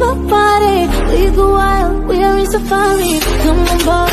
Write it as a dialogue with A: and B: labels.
A: my body. We go wild, we are in safari. Come on, boy.